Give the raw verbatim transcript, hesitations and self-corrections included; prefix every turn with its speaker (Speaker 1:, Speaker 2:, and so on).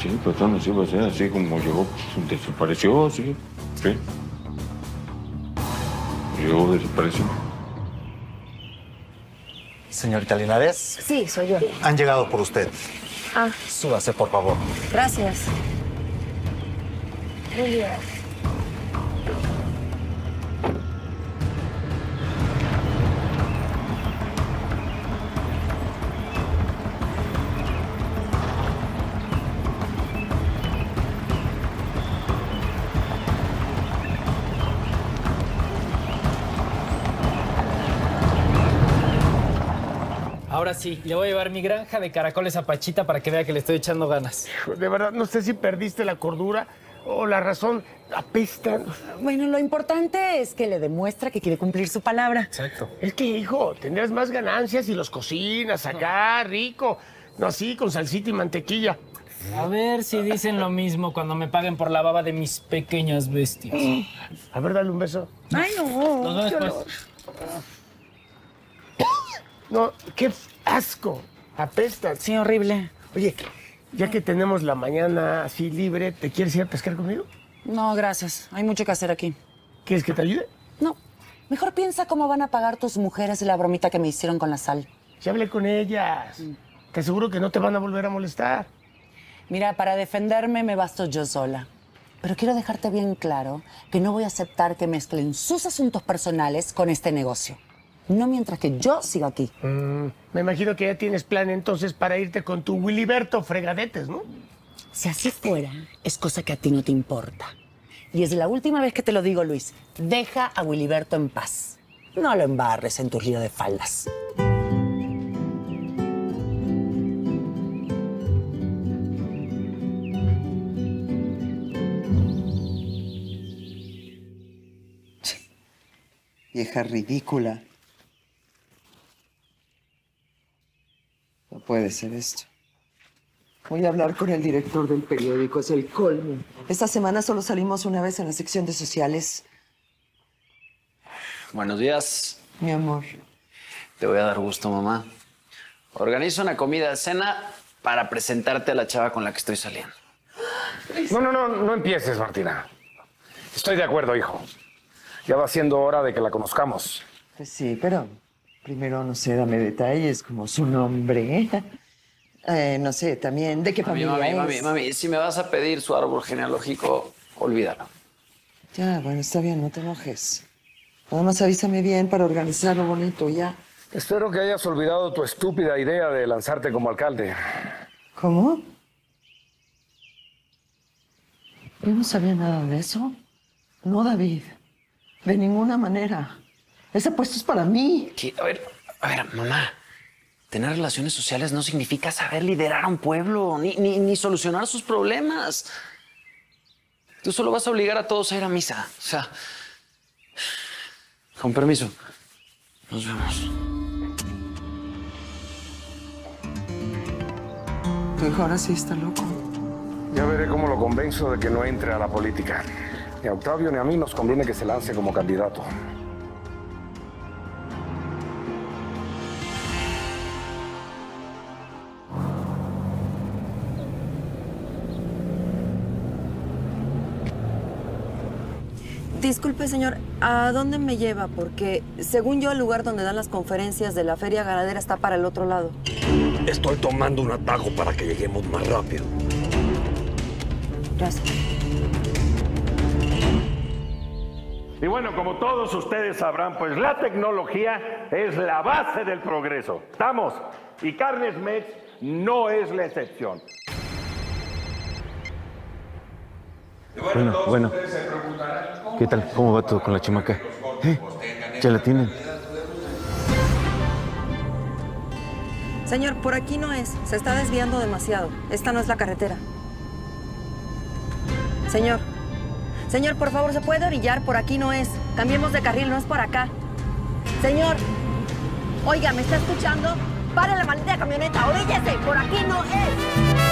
Speaker 1: Sí, patrón, sí, pues, así como llegó, pues, desapareció, sí. Sí. Llegó, desapareció.
Speaker 2: Señorita Linares.
Speaker 3: Sí, soy yo.
Speaker 2: Han llegado por usted.
Speaker 3: Ah.
Speaker 2: Súbase, por favor.
Speaker 3: Gracias. Buen día.
Speaker 4: Ahora sí, le voy a llevar mi granja de caracoles a Pachita para que vea que le estoy echando ganas.
Speaker 5: De verdad, no sé si perdiste la cordura o la razón. Apesta.
Speaker 6: Bueno, lo importante es que le demuestra que quiere cumplir su palabra.
Speaker 4: Exacto.
Speaker 5: Es que, hijo, tendrás más ganancias si los cocinas acá, rico. No así, con salsita y mantequilla.
Speaker 4: A ver si dicen lo mismo cuando me paguen por la baba de mis pequeñas bestias.
Speaker 5: A ver, dale un beso.
Speaker 6: Ay, no.
Speaker 4: Nos vemos
Speaker 6: yo
Speaker 4: después.
Speaker 5: No, qué asco. Apesta.
Speaker 6: Sí, horrible.
Speaker 5: Oye, ya que tenemos la mañana así libre, ¿te quieres ir a pescar conmigo?
Speaker 6: No, gracias. Hay mucho que hacer aquí.
Speaker 5: ¿Quieres que te ayude?
Speaker 6: No. Mejor piensa cómo van a pagar tus mujeres la bromita que me hicieron con la sal.
Speaker 5: Ya hablé con ellas. Te aseguro que no te van a volver a molestar.
Speaker 6: Mira, para defenderme me basto yo sola. Pero quiero dejarte bien claro que no voy a aceptar que mezclen sus asuntos personales con este negocio. No mientras que yo siga aquí.
Speaker 5: Mm, me imagino que ya tienes plan entonces para irte con tu Wiliberto fregadetes, ¿no?
Speaker 6: Si así fuera, es cosa que a ti no te importa. Y es la última vez que te lo digo, Luis. Deja a Wiliberto en paz. No lo embarres en tu lío de faldas.
Speaker 7: Vieja ridícula. No puede ser esto. Voy a hablar con el director del periódico, es el colmo. Esta semana solo salimos una vez en la sección de sociales.
Speaker 8: Buenos días.
Speaker 7: Mi amor.
Speaker 8: Te voy a dar gusto, mamá. Organizo una comida de cena para presentarte a la chava con la que estoy saliendo.
Speaker 9: No, no, no, no empieces, Martina. Estoy de acuerdo, hijo. Ya va siendo hora de que la conozcamos.
Speaker 7: Pues sí, pero primero, no sé, dame detalles como su nombre. Eh, no sé, también de qué
Speaker 8: Mami,
Speaker 7: familia
Speaker 8: mami,
Speaker 7: es.
Speaker 8: mami, mami, si me vas a pedir su árbol genealógico, olvídalo.
Speaker 7: Ya, bueno, está bien, no te enojes. Nada más avísame bien para organizarlo bonito, ya.
Speaker 9: Espero que hayas olvidado tu estúpida idea de lanzarte como alcalde.
Speaker 7: ¿Cómo? Yo no sabía nada de eso. No, David. De ninguna manera. Ese puesto es para mí.
Speaker 8: ¿Qué? A ver, a ver, mamá. Tener relaciones sociales no significa saber liderar a un pueblo, ni, ni, ni solucionar sus problemas. Tú solo vas a obligar a todos a ir a misa. O sea, con permiso. Nos vemos.
Speaker 7: Tu hijo ahora sí está loco.
Speaker 9: Ya veré cómo lo convenzo de que no entre a la política. Ni a Octavio ni a mí nos conviene que se lance como candidato.
Speaker 3: Disculpe, señor, ¿a dónde me lleva? Porque, según yo, el lugar donde dan las conferencias de la feria ganadera está para el otro lado.
Speaker 10: Estoy tomando un atajo para que lleguemos más rápido.
Speaker 3: Gracias.
Speaker 11: Y bueno, como todos ustedes sabrán, pues la tecnología es la base del progreso. ¿Estamos? Y Carnes Mex no es la excepción.
Speaker 1: Bueno, bueno. ¿Qué tal? ¿Cómo va todo con la chamaca? ¿Eh? ¿Ya la tienen?
Speaker 3: Señor, por aquí no es. Se está desviando demasiado. Esta no es la carretera. Señor. Señor, por favor, ¿se puede orillar? Por aquí no es. Cambiemos de carril, no es por acá. Señor. Oiga, ¿me está escuchando? ¡Pare la maldita camioneta! ¡Oríllese! ¡Por aquí no es!